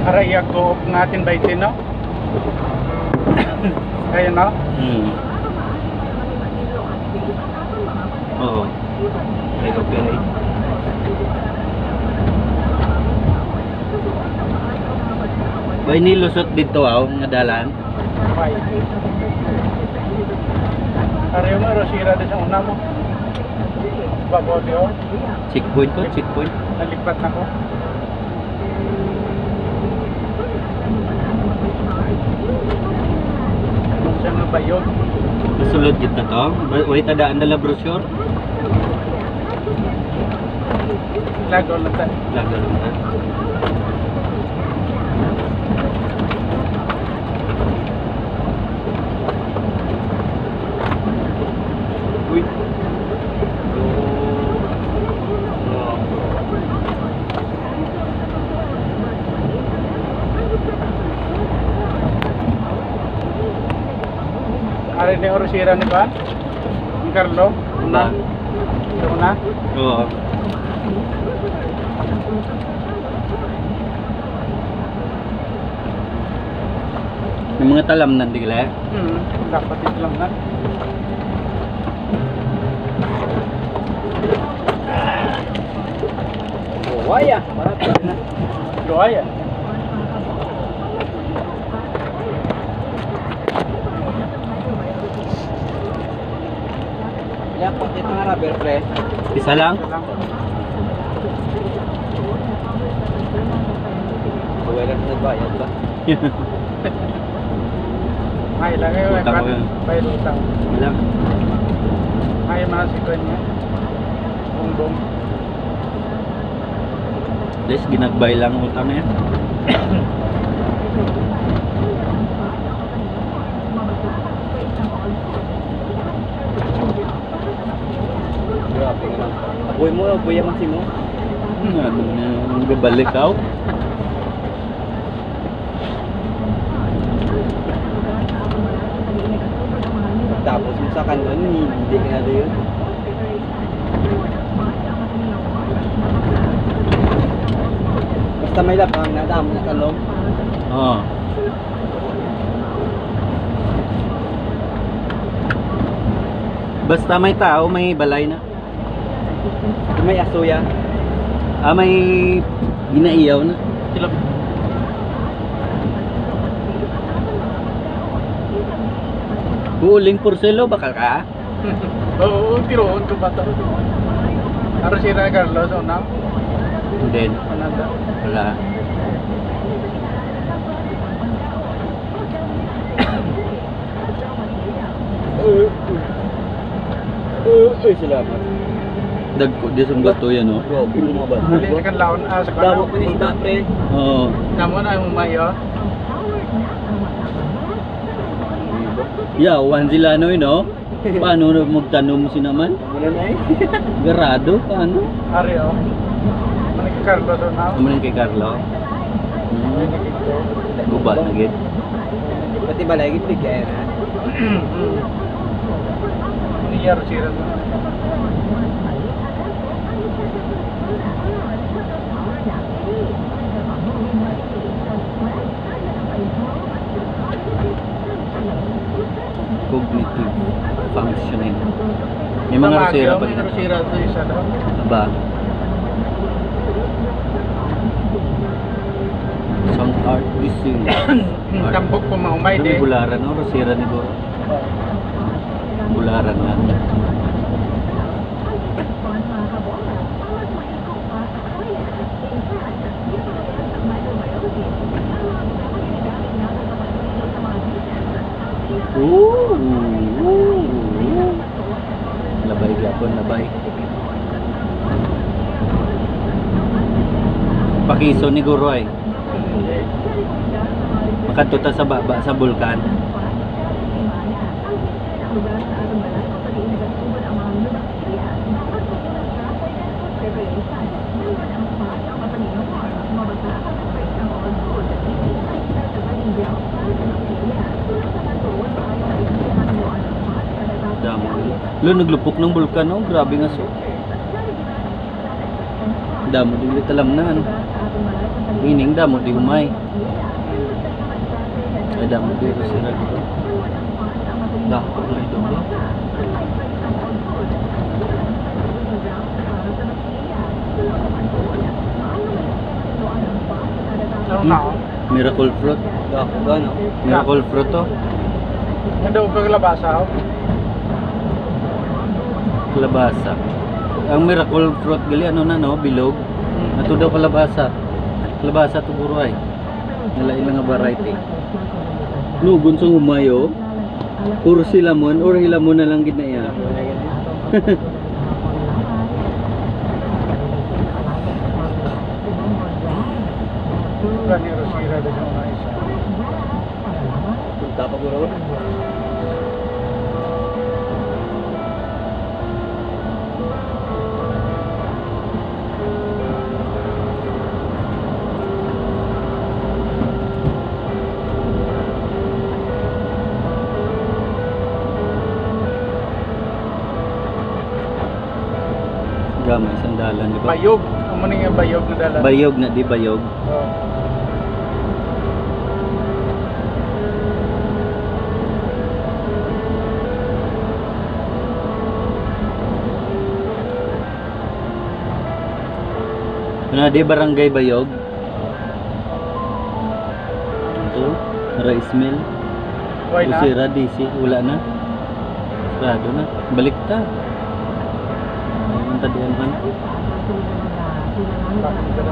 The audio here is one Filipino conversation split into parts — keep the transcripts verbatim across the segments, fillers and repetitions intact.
Aray ako natin ba ito, no? Kaya no? Hmm. Oo. Okay, okay. Bay nilusot dito aw nga dalan. Okay. Aray mo, rosira din sa una mo. Bago diyo. Checkpoint ko, checkpoint. Nalipat na ko. Siya nga ba yun? Masulod kita to. Wait, tadaan dala brochure. Lago na tayo. Lago lang ta. Uy. Ari ni orosira ni ba? Ni Carlo? Una? Ito una? Oo. May mga talamnan di kala? Hmm, dapat ito lang na. Waya, marami na. Luaya. Ya, kung ito nga rubber pre. Isa lang? Wala na nagbayad ba? Ay, lagay ko. Utang ko yun. Bayad utang. Ilang? Ay, mga sikon niya. Bumbong. Des, ginagbay lang utang na yan. Grabe nga lang. Apoy mo, apoy ang masimo. Ano na, gabalik ako. Tapos mo sa kanon, hindi ka na doon. Basta may lapang, nadamo na kalong. Oo. Basta may tao, may balay na. May asuya. Ah, may ginaiyaw na. Tilap. Huling porselo, bakal ka? Oo, tiroon ko ba ito? Orosira ni Carlo sa una? Hindi. Mananda. Wala. Ay, salamat. Dagko, di sung bato yan, no? Grabe yung mga bato. Dali sa Canlaon, ah, sa Damo Canlaon. ko ni dati. Oo. Namo na yung mayo. Yeah, one sila no, no? Paano na magtanong si naman? Wala na eh. Garado, paano? Ari, oh. Mani kay Carlo sa una? Kumain kay Carlo. Mani Hmm. kay Carlo. Gubat na gid. Pati ba lagi bigay na? Ini ya orosira na. Cognitive functioning. May mga rosira pa May rin. orosira sa isa daw. Aba. Isang art disease. Tampok ko maumay May de. bularan, no? Rosira ni Go. Bularan lang. Ooh, ooh, ooh. Labay gyapon, labay. Pakiso ni Guro ay. Makatuta sa baba sa bulkan. Damo. Lo naglupok ng bulkan, oh, grabe nga so. Damo dili talamnan. Ining damo di umay. Ay damo di sila dito. Dako na ito ba? Ano na ako? Miracle fruit. Dako ba, no? Miracle fruit to. Hindi ko kaglabasa ako. Kalabasa. Ang miracle fruit gali ano na no, bilog. Ato daw kalabasa. Kalabasa to puro ay. Nalain lang nga variety. Nugon sa umayo. Puro silamon or hilamon na lang gid na iya. Gani Rosira din yung mga isa. Punta pa ko ron. Gamay sandalan di ba? Bayog. Ang maning yung bayog na dala. Bayog na di bayog. Oo. Na di barangay bayog. Ito, rice mill. Why na? Usira D C, wala na. Sarado na. Balik ta. Ayun tadi ang ano. Bakit ka na?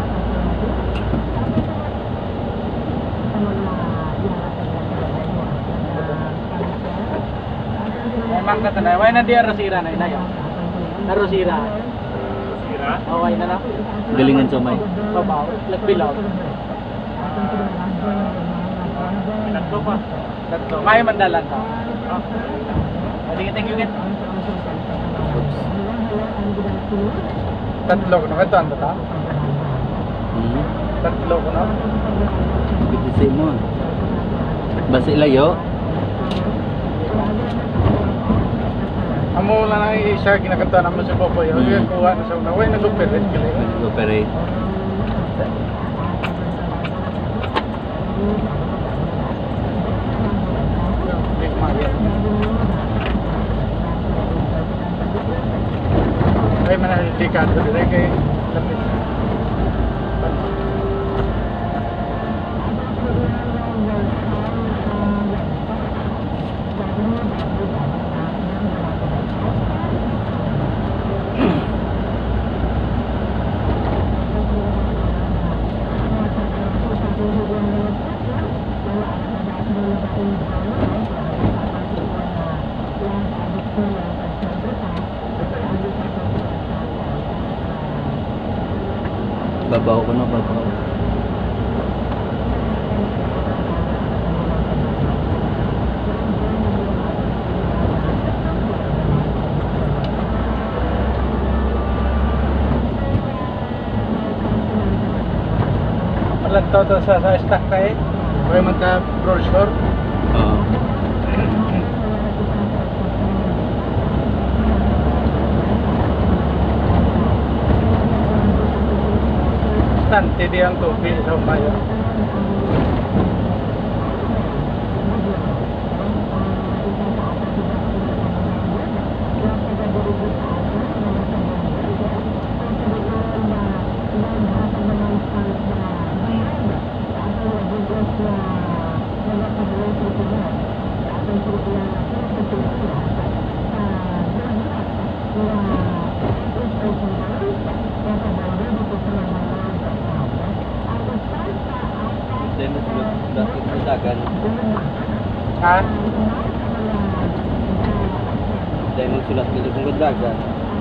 Ay, mangka ta na. Why na di Rosira na inayo? Na Rosira. Rosira? Oo, why na na? Galingan sa may. Babaw. Lagbilaw. Tatlo pa. Tatlo. May mandalan ka. Oh. Sige, thank you, Kit. Tatlo ko na. Ito ang tata? Hmm. Tatlo ko na. Bitisay mo. Basi layo. Amo lang ang isa kinakanta naman sa Popoy. Yung Mm. kuha na sa una. Uy, nag-operate ka lang. Nag-operate. Big Maria. Ay, manahalikan ko din kay lapit. Babaw ko na, babaw. Alam to to sa sa stock tayo. Kaya man ta brochure. Oo. Tante di ang kopi sa umayo. Dahil mas sulat sa dagan. Ha? Dahil magsulat ka sa dagan.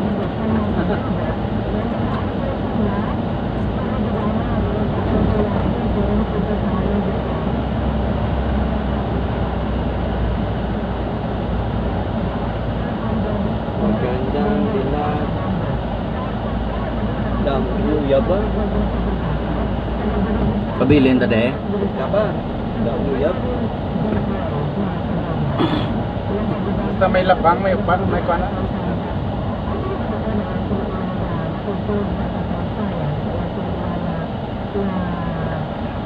Magandang dilag. Dang luya ba? Pabilin ta de. Kaba? Dang luya ba? Basta may labang, may upat, may kuana.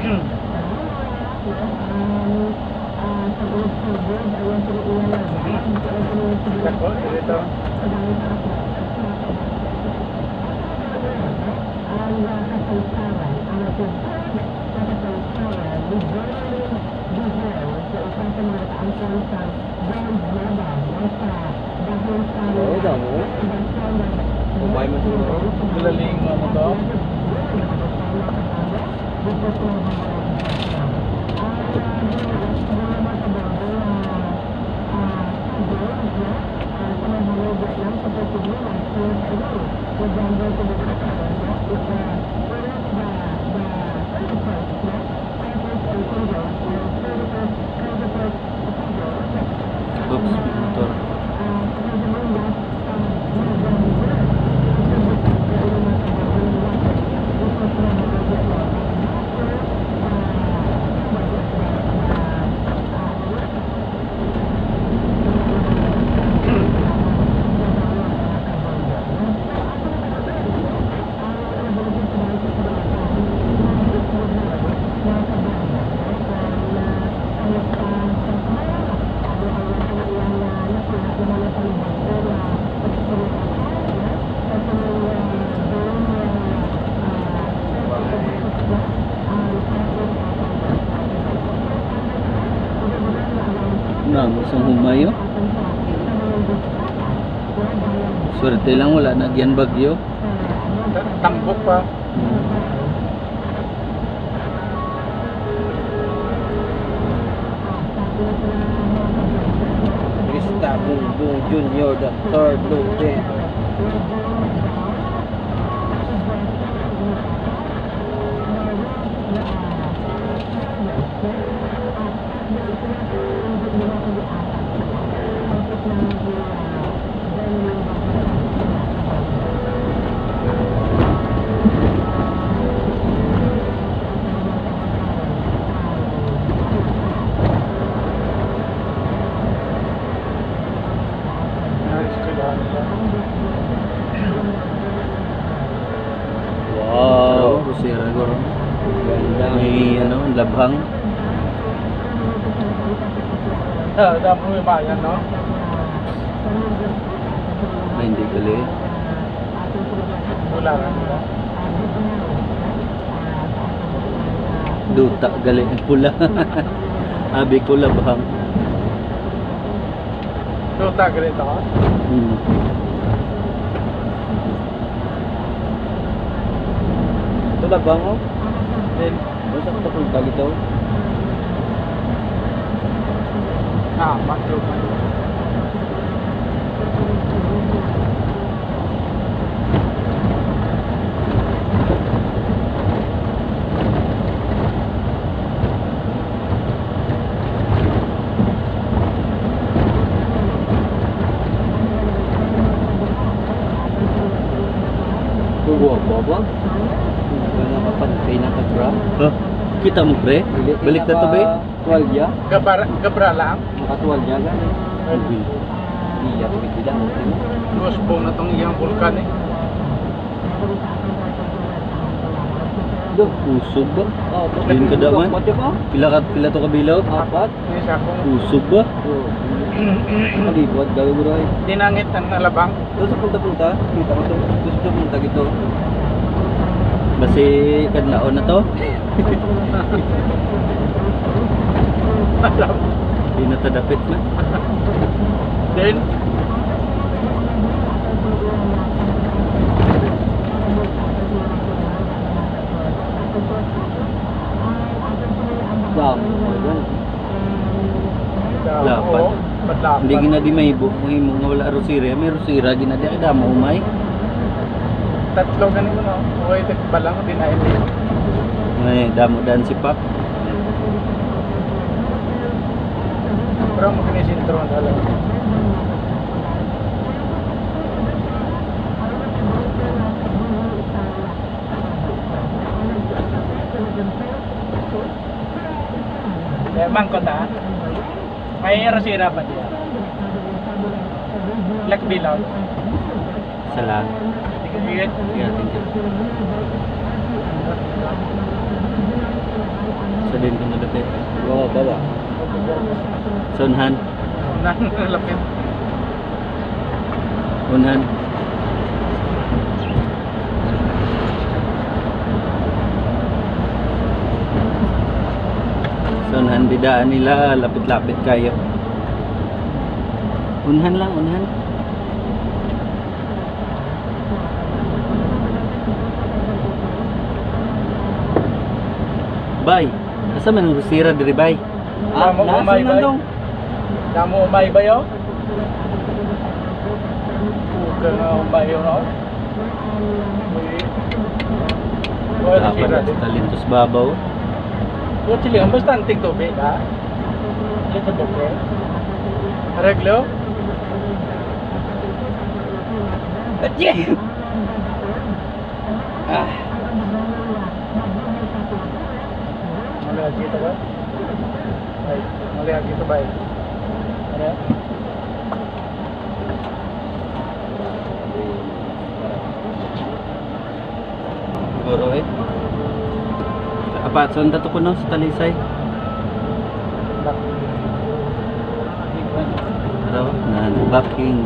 Ako, dito. Oo, damo. Kumain mo siguro. Gulaling mo mo to. Oops, motor. Namo isang humayo. Swerte lang wala na diyan bagyo. Tambok pa. Krista Bungbong Junior, the third lieutenant. Wow, busira guro. Ganda. May ano, labhang. Ah, damo yung bayan, no? Ay, hindi gali. Wala ka nila. Duta gali ang pula. Abi ko labhang. Tuta, ganito ka? Hmm. Ito lang ba mo? Then, Basta ko tapunta dito. ah, matlo ka. Buwa ba ba? Wala ka pantay na ka-bra. Oh, kita mo pre? Balik na to be? Tuwalya. Gabra, gabra lang. Nakatuwalya ka. Uy. Iya, tubig sila. Gusbo na tong iyang vulkan eh. Duh, usog ba? Oh, Yun ka daman? Pati ba? Pila ka pila to kabilaw? Apat. Isa kong Usog ba? Oh. Malibot, gawin mo rin. dinangit ng nalabang. Doon sa punta-punta, kita ko to. Gusto ko punta gito. Basi Canlaon na to. Alam. Di na tadapit na. Then, Dam. Ayan. Lapat. oo, patlapat. Hindi gina di may ibo mo himo nga wala rosira, may rosira gina di kada mo umay. Tatlo ganito no. Okay, tagbalang din ay hindi. May damo dan si Pak. Pero mo kinisintro ang dalawa. Kaya mangkot ha. May rasira pa diya. Lak bilaw. Salam. Tigil-tigil. Yeah, thank you. din kung nalapit. Oo, baba. Sunhan. Nalapit. Unhan. Sunhan bidaan nila, lapit-lapit kayo. Unhan lang, unhan. Bay, asa man ang sira diri bay? Ah, Damo nasa umay ba? nandong. Damo umay ba yo? Bukan nga umay yo no? Wala Dapat sira. sa talintos babaw. Wala sila, ang basta anting tubig ha? Ito buke. Arreglo? Yeah. Ah. Malihat kita ba? Ay, malihat kita ba? Ano? Siguro eh. Apa, saan tato ko no sa talisay? Araw, na backing.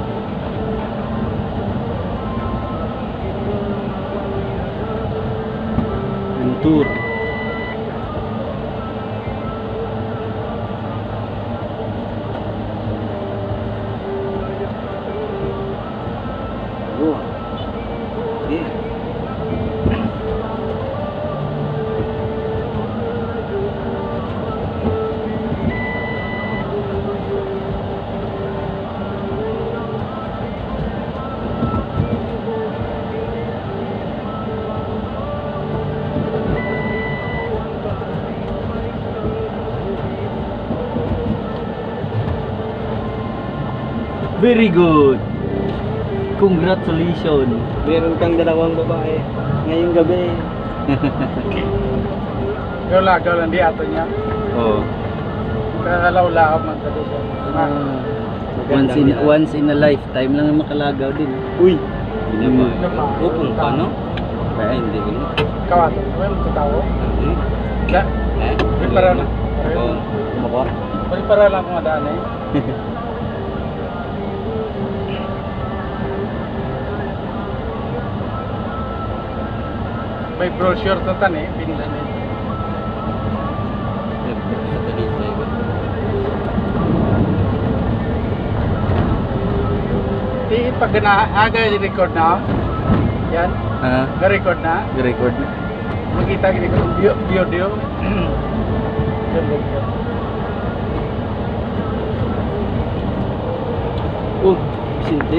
Tour. Oh. Yeah. Very good. Congratulations. Meron kang dalawang babae ngayong gabi. Ikaw lang, ikaw lang di ato niya. Oh. Kakalaw-law man sa doon. Ah, once in once in a lifetime lang ang makalagaw din. Uy. Mm. Upong pa, no? Kaya hindi ko na. Kawato, may mga tao. Hindi. Da, Eh? prepara na. Oo. Kumako. Prepara lang kung madaan eh. May brochure sa tan eh, pinilan eh. Sa talisay ko. Di, pag naaga record na, yan, Ha? na-record na, Record na. makita gini ko yung bio, bio, bio. Yan, yan. Oh, sinte.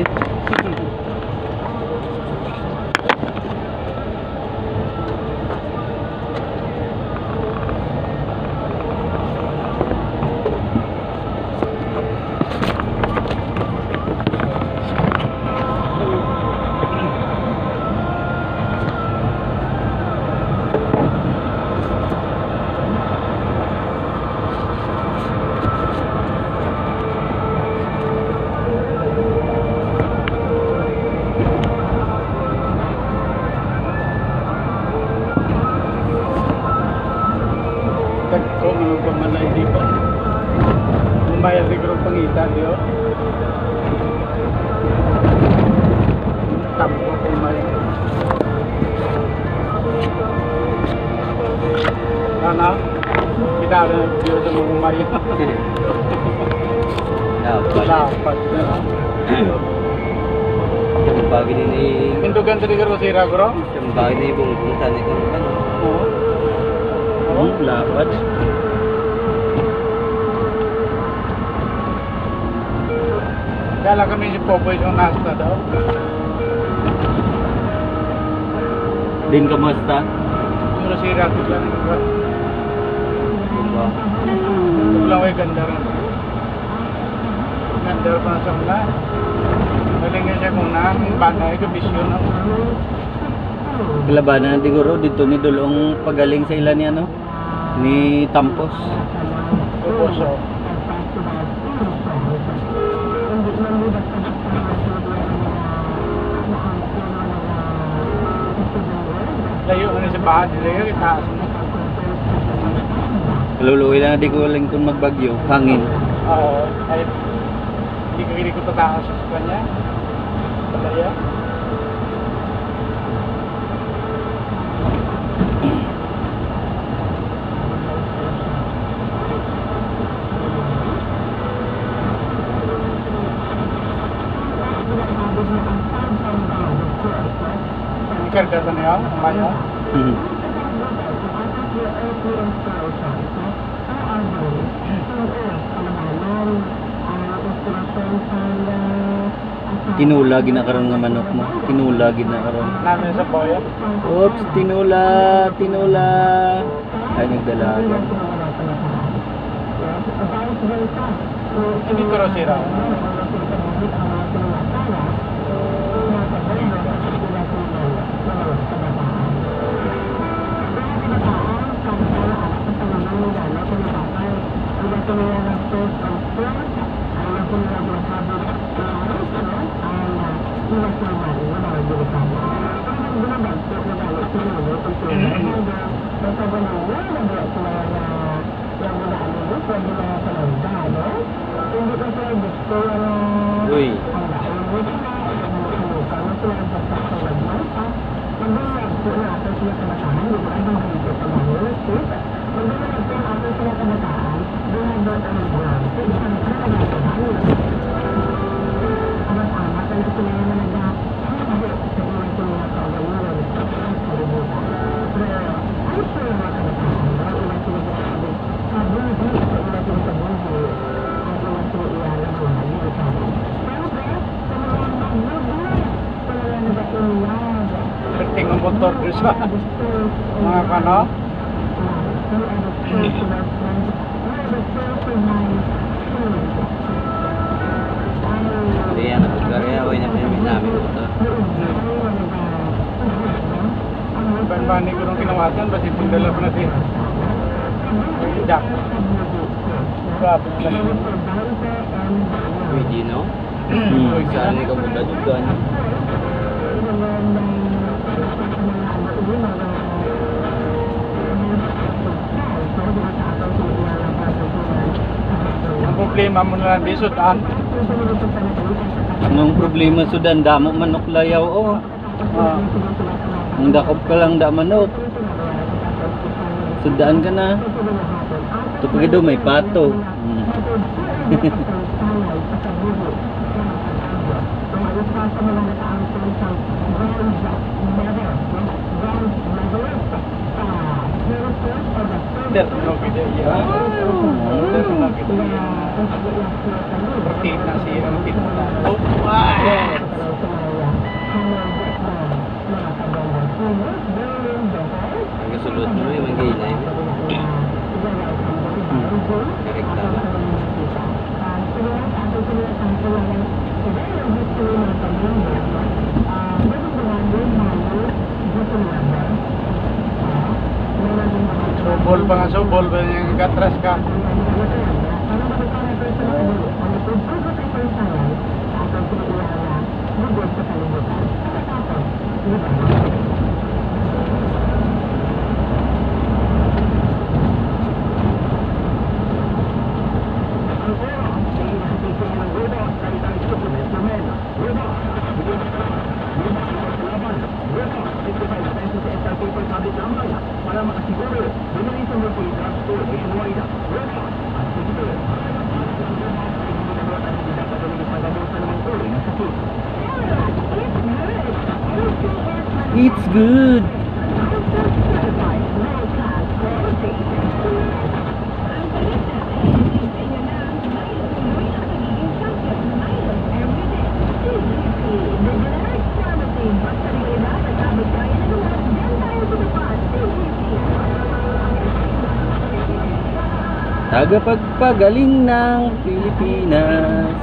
Tagko, mga pamalay di ba? Umayal di ko pangita, di o? Tampo ko umayal. Ano? Kita na nag-video sa mga umayal. Dapat. Dapat na. Yung bagay din ni... Pindugan tadi ko si Ragro? Yung bagay din ibang punta ni kung ano. Oo. Hmm, lapad. Kala kami si Popoy yung nasta daw. Din kamusta? Yung si Ragro lang. Diba? Ito lang ay ganda rin. Ganda rin pa sa mga. Galing nga siya kung na, ang bagay ko bisyo na. Kalabanan na siguro dito ni Dulong pagaling sa ilan ni ano? Ni Tampos. Pupuso. Layo na sa bahan, layo itaas mo. Luluwi lang di ko lang kung magbagyo, hangin. Oo, kahit hindi ko hindi ko tatakas sa kanya. Palaya. Ikarga na yan, maya. Mhm. Tinula ginakaroon nga manok mo. Tinula ginakaroon. Namin sa boya. Oops, tinula, tinula. Ay, nagdalaga. Hindi ko raw sira. Uy. Penting ang motor doon sa mga kano. Hindi yan, karya ko yung namin namin ito. Ban-bani ko nung kinawatan, basta itindala ko natin. Jack. Grabe na lang. Uy, di no? Hmm. Uy, saan ni kabuda-dudan? Ang problema mo na lang di sudan. Anong problema sudan? Damo manok layaw, oh. Ah, Ang dakop ka lang da manok. Sudaan ka na. Ito pag daw may pato. Hmm. terno gitu ya. Terno gitu ya. Seperti nasi yang kita. Oh, wah. Ang sulod mo yung mag-iinay. Correct tama. Sobol pa nga sobol ba yung gatras ka? It's good. Tagapagpagaling ng Pilipinas.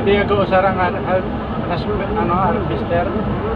Pwede ako usarang ano, ano, harvester.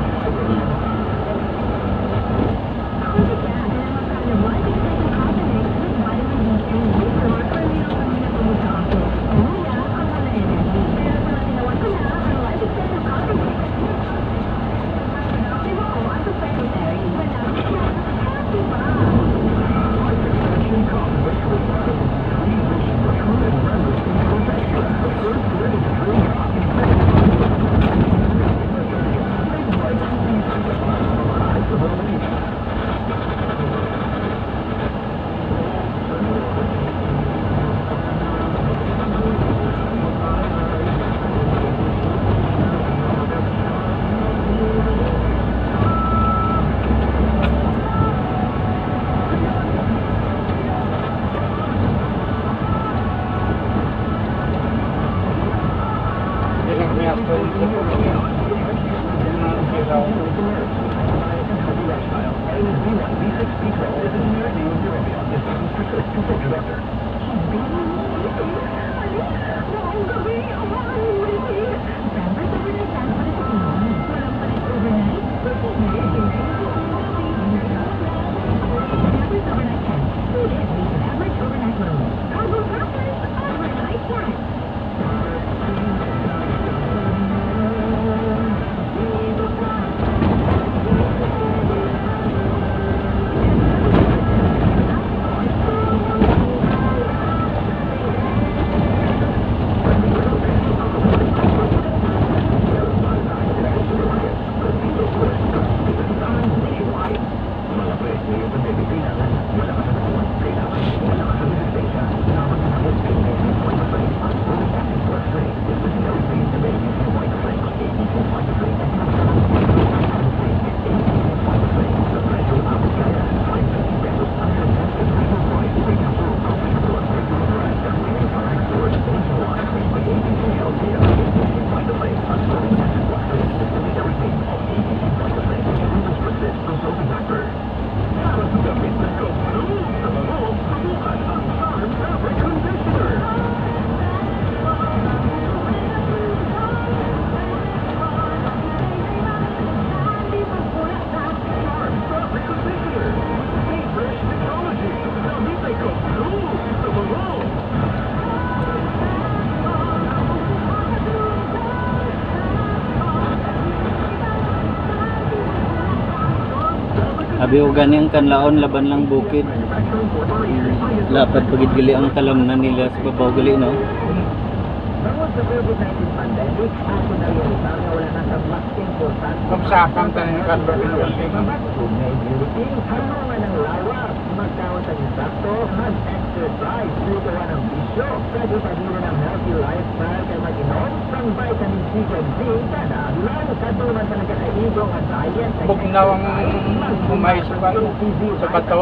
Abi o ganing Canlaon laban lang bukid. Lapad pagid gali ang talamnan nila sa babaw gali no. Kumsakang tanin ka ba pinuling? Bugnaw ang umay sa bato, sa bato.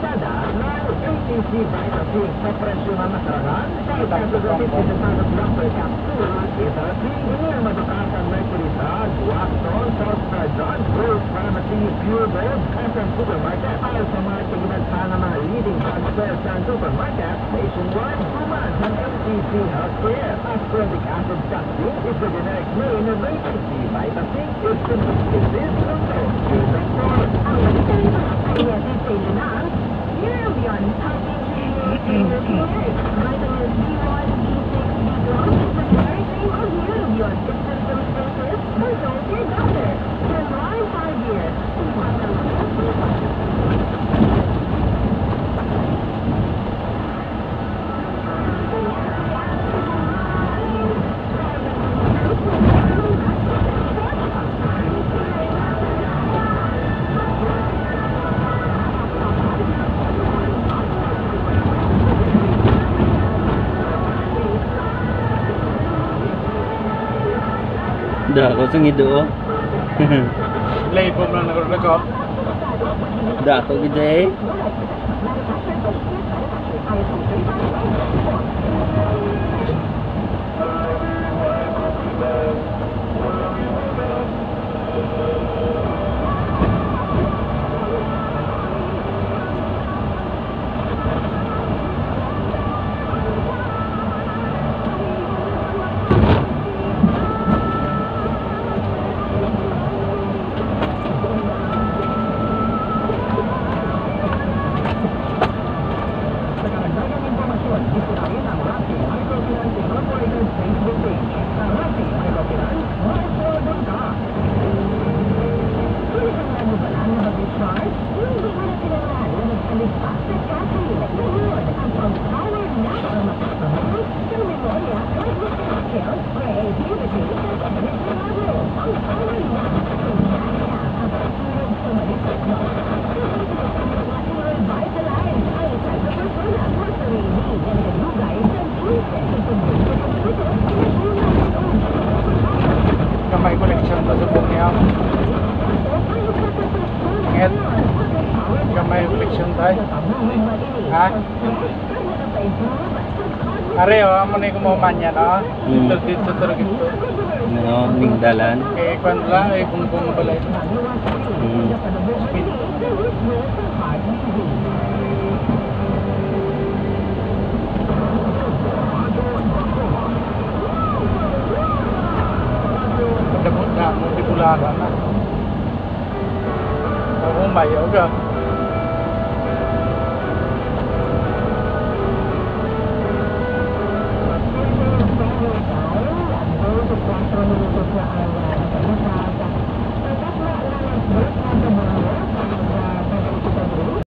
Dako sa ngido. Label mo lang nagulog. Dako gid eh. Kamay collection pa sa buong niya. Ingat. Kamay collection tayo. Ha? Are, oh, amo na yung kumaman yan, oh. Hmm. Dito, dito, dito, dito. Ano, ningdalan. Eh, kwan lang, eh, kung kung balay. Hmm. Speed. Pagdabot na, mo, di bularan na. Ako, mayo ka.